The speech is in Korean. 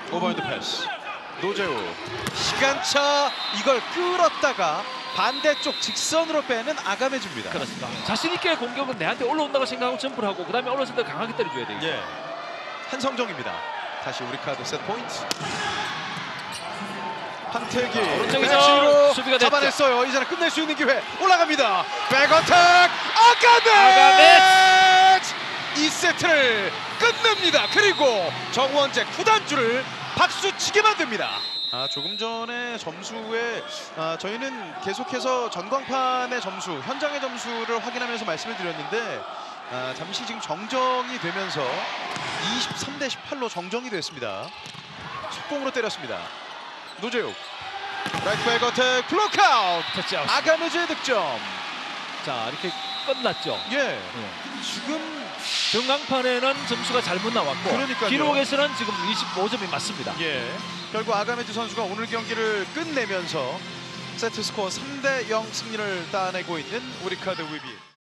오버핸드 패스. 노재우 시간차 이걸 끌었다가 반대쪽 직선으로 빼는 아가메즈입니다. 그렇습니다. 자신 있게 공격은 내한테 올라온다고 생각하고 점프를 하고 그다음에 올라왔을 때 강하게 때려줘야 돼요. 예, 한성정입니다. 다시 우리카드 세트 포인트. 황태기 오른쪽에서 배치로 수비가 됐죠. 잡아냈어요. 이제는 끝낼 수 있는 기회 올라갑니다. 백어택 아가메즈 2세트를 끝냅니다. 그리고 정원재 구단주를 박수치게 만듭니다. 조금 전에 점수에 저희는 계속해서 전광판의 점수, 현장의 점수를 확인하면서 말씀을 드렸는데 잠시 지금 정정이 되면서 23대 18로 정정이 됐습니다. 첫 공으로 때렸습니다. 노재욱 라이트 백어택 블록아웃. 터치아웃. 아가메즈의 득점. 자, 이렇게 끝났죠. 예, 지금 전광판에는 점수가 잘못 나왔고 그러니까요. 기록에서는 지금 25점이 맞습니다. 예, 결국 아가메즈 선수가 오늘 경기를 끝내면서 세트 스코어 3대 0 승리를 따내고 있는 우리카드 위비.